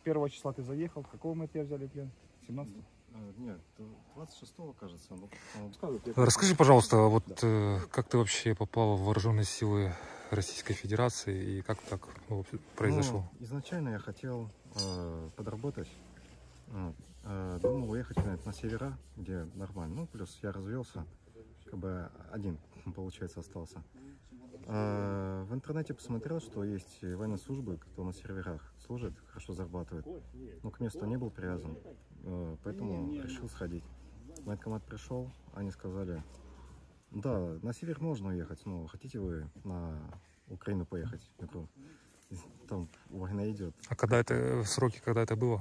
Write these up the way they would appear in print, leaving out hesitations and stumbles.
21 числа ты заехал. Какого мы тебя взяли в плен? 17? Нет, 26-го, кажется. Расскажи, пожалуйста, вот как ты вообще попал в вооруженные силы Российской Федерации и как так произошло? Ну, изначально я хотел подработать. Думал уехать на севера, где нормально. Ну, плюс я развелся, как бы один, получается, остался. В интернете посмотрел, что есть военные службы, кто на серверах служит, хорошо зарабатывает. Но к месту не был привязан, поэтому решил сходить. В военкомат пришел, они сказали, да, на север можно уехать, но хотите вы на Украину поехать? Я говорю, там война идет. А когда это, сроки, когда это было?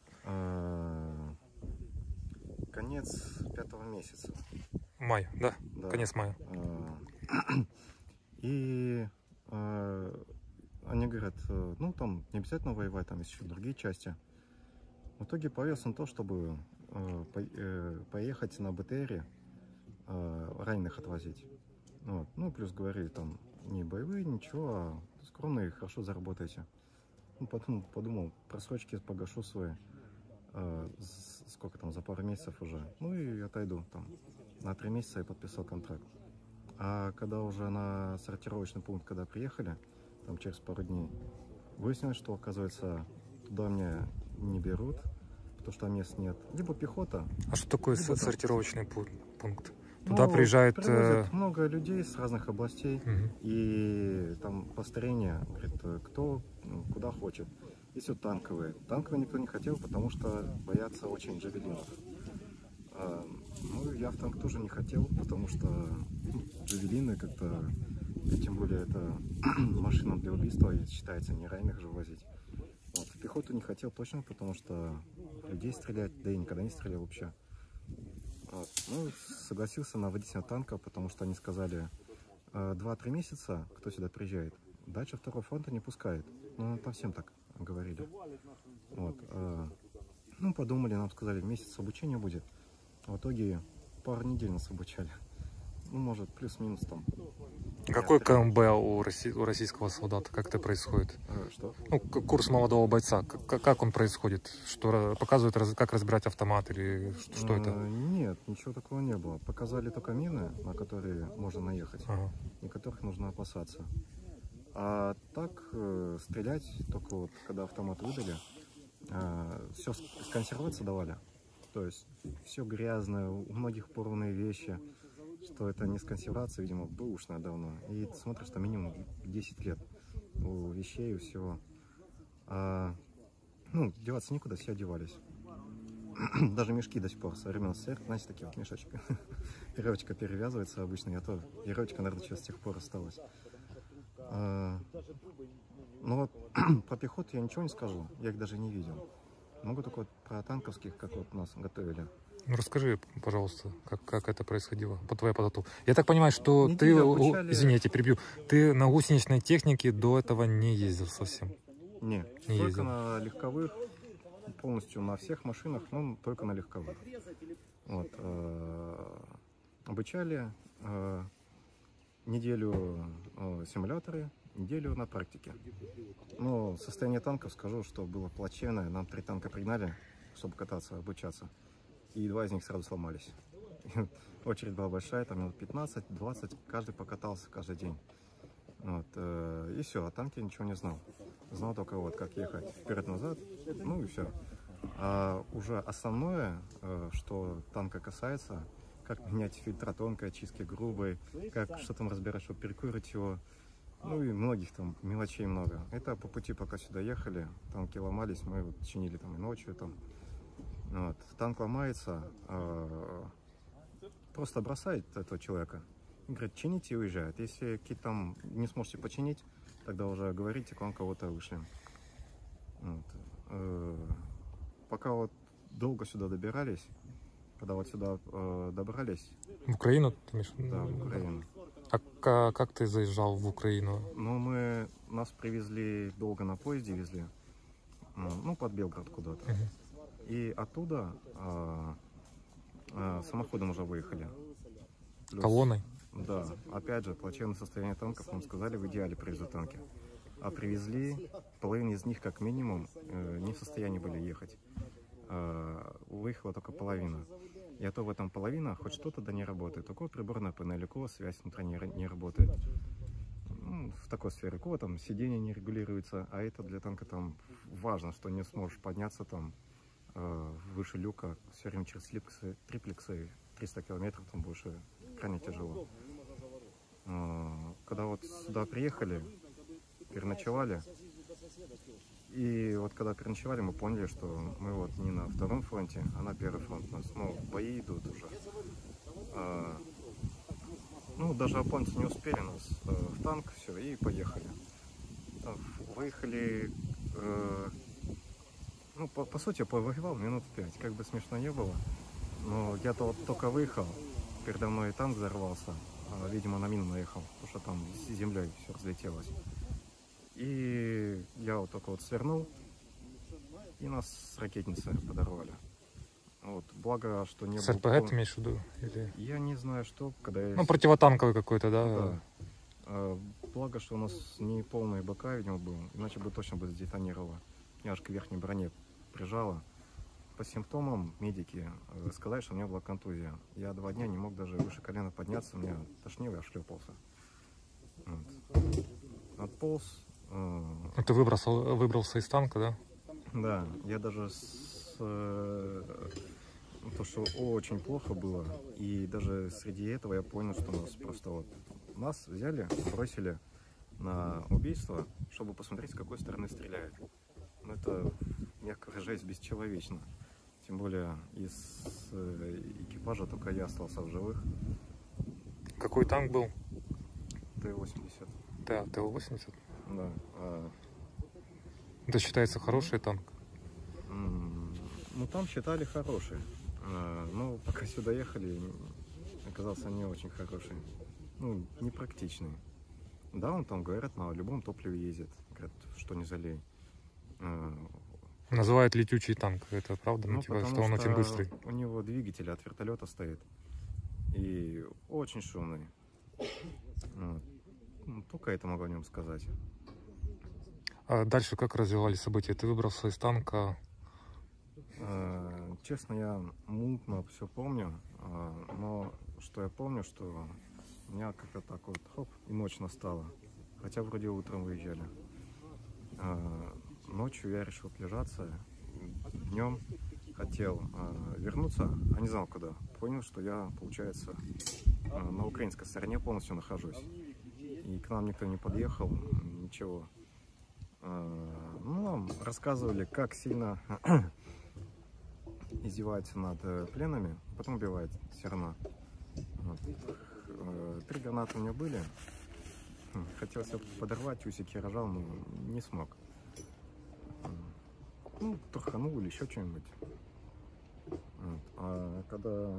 Конец 5-го месяца. Май, да? Да. Конец мая. И они говорят, ну там не обязательно воевать, там есть еще другие части. В итоге повез на то, чтобы поехать на БТРе, раненых отвозить. Вот. Ну, плюс говорили, там не боевые, ничего, а скромные, хорошо заработаете. Ну, потом подумал, просрочки погашу свои, сколько там, за пару месяцев уже. Ну и отойду там. На 3 месяца я подписал контракт. А когда уже на сортировочный пункт, когда приехали, там через пару дней, выяснилось, что, оказывается, туда меня не берут, потому что мест нет. Либо пехота. А что такое либо сортировочный пункт? Туда приезжает... Привозят много людей с разных областей, и там построение, говорит, кто куда хочет. Есть вот танковые. Танковые никто не хотел, потому что боятся очень джавелинов. Ну, я в танк тоже не хотел, потому что джавелины как-то, тем более это машина для убийства, считается, не раненых же возить. Вот. В пехоту не хотел точно, потому что людей стрелять, да и никогда не стрелял вообще. Вот. Ну, согласился на водителя танка, потому что они сказали, 2-3 месяца, кто сюда приезжает, дальше второго фронта не пускает. Ну, там всем так говорили. Вот. Ну, подумали, нам сказали, месяц обучения будет. В итоге пару недель нас обучали. Ну, может, плюс-минус там. Какой КМБ у российского солдата? Как это происходит? Что? Ну, курс молодого бойца. Как он происходит? Что показывают, как разбирать автомат или что это? Нет, ничего такого не было. Показали только мины, на которые можно наехать, и которых нужно опасаться. А так стрелять только вот, когда автомат выдали, все сконсервироваться давали. То есть все грязное, у многих порванные вещи, что это не с консервации, видимо, бэушное давно. И ты смотришь, что минимум 10 лет у вещей, у всего. Ну, деваться никуда, все одевались. Даже мешки до сих пор со времен СССР, знаете, такие вот мешочки. Веревочка перевязывается обычно, я то веревочка, наверное, сейчас с тех пор осталась. Ну вот про пехоту я ничего не скажу, я их даже не видел. Могу только вот про танковских, как вот нас готовили. Ну, расскажи, пожалуйста, как это происходило, по твоей подготовке. Я так понимаю, что ты, извини, я тебя перебью, ты на гусеничной технике до этого не ездил совсем? Не только ездил. На легковых, полностью на всех машинах, но только на легковых. Вот, обучали неделю симуляторы, неделю на практике. Но состояние танков, скажу, что было плачевное. Нам 3 танка пригнали, чтобы кататься, обучаться. И 2 из них сразу сломались. Очередь была большая, там минут 15-20, каждый покатался каждый день. Вот, и все, о танке ничего не знал. Знал только вот как ехать вперед-назад, ну и все. А уже основное, что танка касается, как менять фильтра тонкой очистки, грубой, как что там разбирать, чтобы перекурить его. Ну и многих там мелочей много. Это по пути, пока сюда ехали, танки ломались, мы вот чинили там и ночью там. Вот. Танк ломается, просто бросает этого человека. И говорит, чините и уезжает. Если какие-то там не сможете починить, тогда уже говорите, к вам кого-то вышлем. Вот. Пока вот долго сюда добирались, когда вот сюда добрались... В Украину? Ты имеешь? Да, в Украину. А как ты заезжал в Украину? Ну, нас привезли, долго на поезде везли, ну, под Белгород куда-то. И оттуда самоходом уже выехали. Колонной? Да, опять же, плачевное состояние танков, нам сказали, в идеале привезут танки. а привезли, половина из них как минимум не в состоянии были ехать. Выехала только половина. И а то в этом половина хоть что-то да не работает. У кого приборная панель, у кого связь внутренняя не работает. Ну, в такой сфере. У кого там сиденье не регулируется, а это для танка там важно, что не сможешь подняться там выше люка все время через триплексы 300 километров, там больше крайне тяжело. Когда вот сюда приехали, переночевали, и вот когда переночевали, мы поняли, что мы вот не на втором фронте, а на первый фронт. У нас, ну, бои идут уже. Ну, даже японцы не успели нас в танк, все, и поехали. Выехали, ну, по сути, повоевал минут 5, как бы смешно не было. Но я-то вот только выехал, передо мной танк взорвался, видимо, на мину наехал, потому что там с землей все разлетелось. И я вот только вот свернул, и нас с ракетницы подорвали. Вот, благо, что не С было... РПГ ты имеешь в виду? Или... Я не знаю, что, когда я... Ну, противотанковый какой-то, да? Да. Благо, что у нас не полный БК, видимо, был, иначе бы точно бы сдетонировало. Меня аж к верхней броне прижало. По симптомам медики сказали, что у меня была контузия. Я 2 дня не мог даже выше колена подняться, меня тошнило, я шлепался. Вот. Отполз. Ты выбрался из танка, да? Да, я даже то, что очень плохо было, и даже среди этого я понял, что нас просто вот нас взяли, бросили на убийство, чтобы посмотреть, с какой стороны стреляют. Но это, мягко выражаясь, бесчеловечно. Тем более из экипажа только я остался в живых. Какой танк был? Т-80. Да, Т-80. Да. Это считается хороший танк? Ну, там считали хороший. Но пока сюда ехали, оказался не очень хороший. Ну, непрактичный. Да, он там, говорят, на любом топливе ездит. Говорят, что не залей. Называют летючий танк. Это правда? Ну, типа, что он очень быстрый. У него двигатель от вертолета стоит. И очень шумный. Вот. Ну, только это могу о нем сказать. А дальше как развивались события? Ты выбрался из танка? Честно, я мутно все помню. Но что я помню, что у меня как-то так вот, хоп, и ночь настала. Хотя вроде утром выезжали. Ночью я решил отлежаться. Днем хотел вернуться, а не знал куда. Понял, что я, получается, на украинской стороне полностью нахожусь. И к нам никто не подъехал, ничего. Ну, нам рассказывали, как сильно издеваются над пленными, потом убивают все равно. Вот. 3 гранаты у меня были. Хотел все подорвать, усики рожал, но не смог. Ну, труханул или еще что-нибудь. Вот. А когда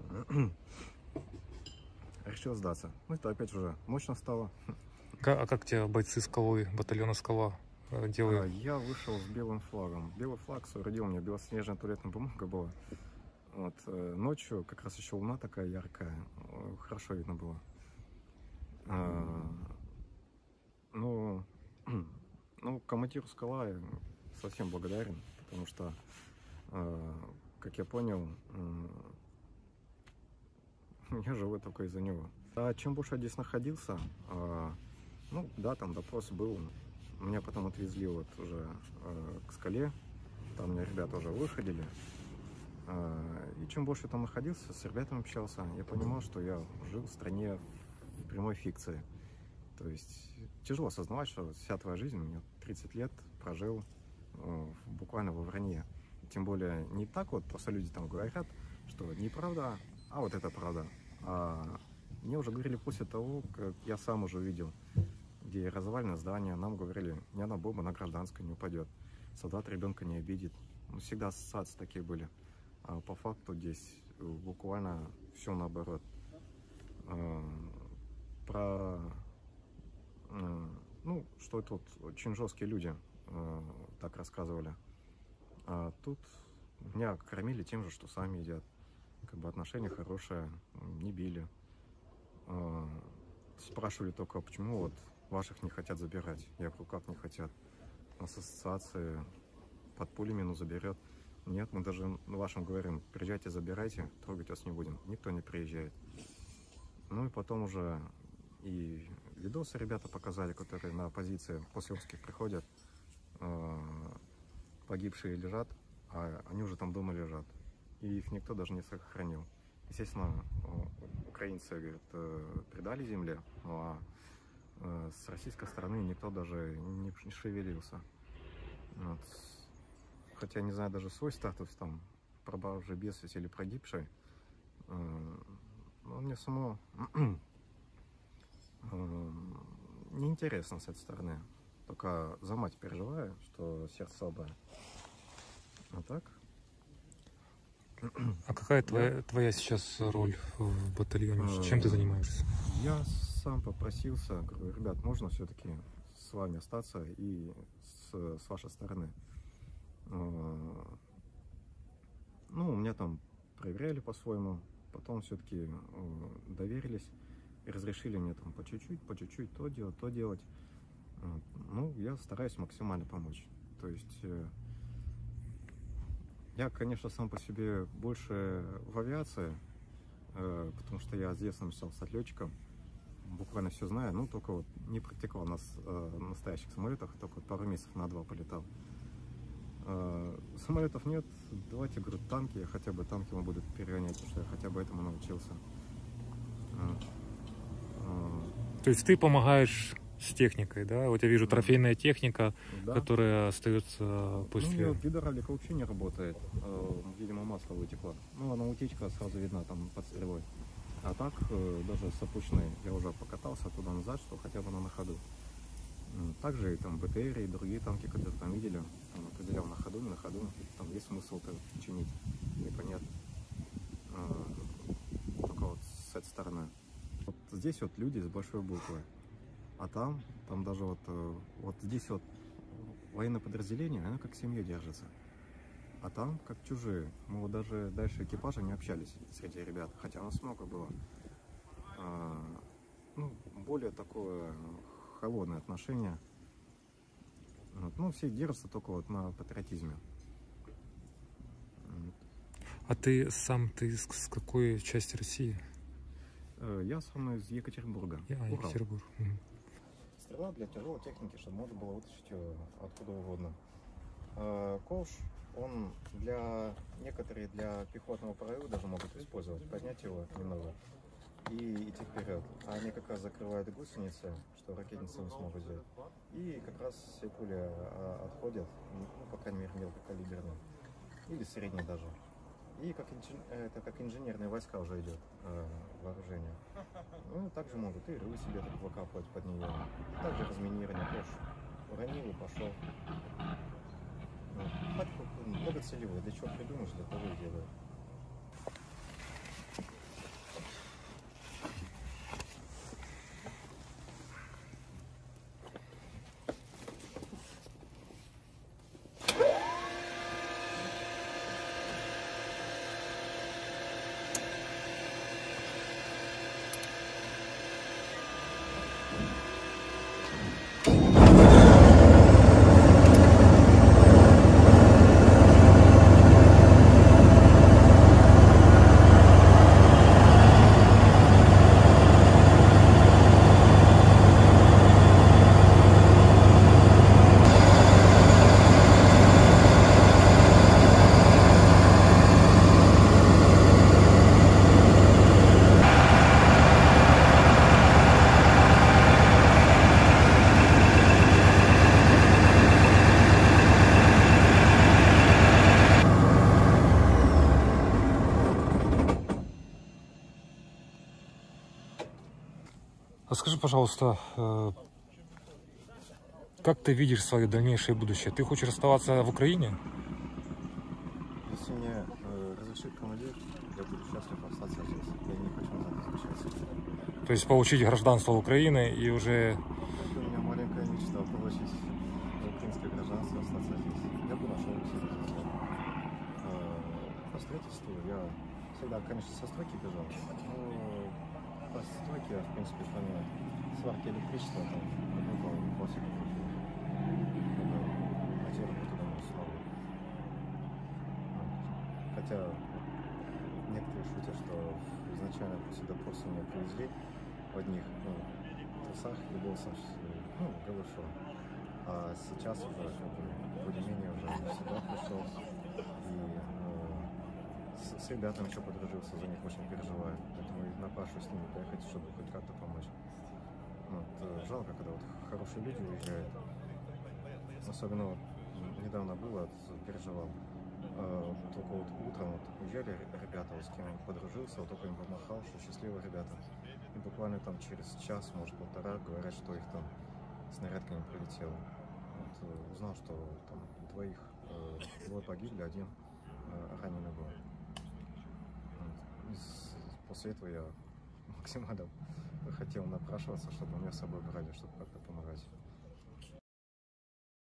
решил сдаться, ну, это опять уже ночь настала. А как тебя бойцы Скалы, батальона Скала делают? Я вышел с белым флагом. Белый флаг соорудил, у меня белоснежная туалетная бумага была. Вот. Ночью как раз еще луна такая яркая, хорошо видно было. Ну, командиру Скала я совсем благодарен, потому что, как я понял, я живу только из-за него. А чем больше я здесь находился, ну да, там допрос был. Меня потом отвезли вот уже к Скале, там у меня ребята уже выходили. И чем больше я там находился, с ребятами общался, я понимал, что я жил в стране в прямой фикции. То есть тяжело осознавать, что вся твоя жизнь, я 30 лет прожил буквально во вранье. Тем более не так вот, просто люди там говорят, что неправда, а вот это правда. А мне уже говорили после того, как я сам уже увидел, где развалено здание, нам говорили, ни одна бомба на гражданское не упадет, солдат ребенка не обидит. Ну, всегда ассоциации такие были. А по факту здесь буквально все наоборот. Ну, что тут очень жесткие люди так рассказывали. А тут меня кормили тем же, что сами едят. Как бы отношение хорошее, не били. Спрашивали только, почему вот ваших не хотят забирать. Я говорю, как не хотят? У нас ассоциация под пулями, ну, заберет. Нет, мы даже вашим говорим, приезжайте, забирайте, трогать вас не будем. Никто не приезжает. Ну и потом уже и видосы ребята показали, которые на позиции после обысков приходят. Погибшие лежат, а они уже там дома лежат. И их никто даже не сохранил. Естественно, украинцы, говорят, предали земле, ну а с российской стороны никто даже не шевелился. Вот. Хотя не знаю даже свой статус, там, пропавший без вести или прогибший. Но мне само неинтересно с этой стороны. Только за мать переживаю, что сердце слабое. А так? А какая твоя сейчас роль в батальоне? Чем ты занимаешься? Я сам попросился, говорю, ребят, можно все-таки с вами остаться и с вашей стороны. Ну, у меня там проверяли по-своему, потом все-таки доверились и разрешили мне там по чуть-чуть то делать. Ну, я стараюсь максимально помочь. То есть я, конечно, сам по себе больше в авиации, потому что я с детства мечтал стать летчиком. Буквально все знаю, ну, только вот не практиковал на настоящих самолетах, только вот пару месяцев на 2 полетал. Самолетов нет, давайте, говорю, танки, хотя бы танки мы будут перегонять, потому что я хотя бы этому научился. То есть ты помогаешь с техникой, да? Вот я вижу трофейная техника, да, которая остается после... Ну, гидравлика вообще не работает, видимо, масло вытекло. Ну, она утечка сразу видна там под стрелой. А так, даже с опущенной я уже покатался туда-назад, что хотя бы она на ходу. Также и там БТР, и другие танки, которые там видели, там определял на ходу, не на ходу, там есть смысл-то чинить, непонятно. Только вот с этой стороны. Вот здесь вот люди с большой буквы, а там даже вот здесь вот военное подразделение, оно как семья держится. А там как чужие. Мы вот даже дальше экипажа не общались среди ребят, хотя нас много было. Ну, более такое холодное отношение. Вот. Ну, все держатся только вот на патриотизме. А ты сам, с какой части России? Я сам из Екатеринбурга. Екатеринбург. Стрела для тяжелой техники, чтобы можно было вытащить ее откуда угодно. Ковш, он для пехотного прорыва даже могут использовать, поднять его немного и идти вперед. А они как раз закрывают гусеницы, что ракетницы не смогут сделать. И как раз все пули отходят, ну, по крайней мере, мелкокалиберные. Или средние даже. И это как инженерные войска уже идет вооружение. Ну, также могут и рылы себе так выкапывать под нее. И также разминирование тоже. Уронил и пошел. Многоцелевой. Для чего придумаешь, для того и делаю. А скажи, пожалуйста, как ты видишь свое дальнейшее будущее? Ты хочешь оставаться в Украине? Если мне разрешит командир, я буду счастлив остаться здесь. Я не хочу назад возвращаться. То есть получить гражданство Украины и уже... Это у меня маленькая мечта получить украинское гражданство, остаться здесь. Я бы нашел себе здесь. По строительству я всегда, конечно, со стройки бежал, но по стройке я, в принципе, кроме сварки электричества, там, после концерта. А теперь мы туда не снова. Хотя некоторые шутят, что изначально сюда просто меня привезли в одних трусах и боссах, голышом. А сейчас уже более-менее уже всегда пришел. И с ребятами еще подружился, за них очень переживаю. Поэтому и напрашиваюсь с ними поехать, чтобы хоть как-то помочь. Вот, жалко, когда вот хорошие люди уезжают. Особенно вот недавно было, переживал. Только вот утром вот уезжали ребята, вот с кем подружился, вот только им помахал, что счастливые ребята. И буквально там через час, может полтора, говорят, что их там снарядками прилетело. Вот, узнал, что там двое погибли, один раненый был. После этого я максимально хотел напрашиваться, чтобы меня с собой брали, чтобы как-то помогать.